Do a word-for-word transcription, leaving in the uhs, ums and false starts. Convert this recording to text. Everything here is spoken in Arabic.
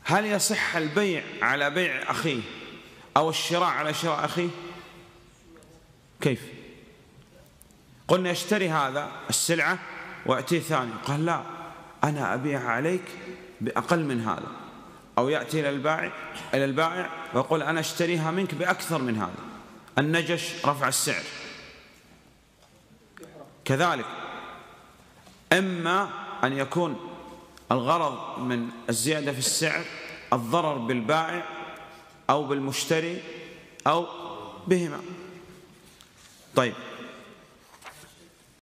هل يصح البيع على بيع أخيه أو الشراء على شراء أخيه؟ كيف؟ قلنا يشتري هذا السلعة ويأتي ثاني قال لا أنا أبيع عليك بأقل من هذا، أو يأتي إلى البائع إلى البائع ويقول أنا أشتريها منك بأكثر من هذا، النجش رفع السعر. كذلك إما أن يكون الغرض من الزيادة في السعر الضرر بالبائع أو بالمشتري أو بهما. طيب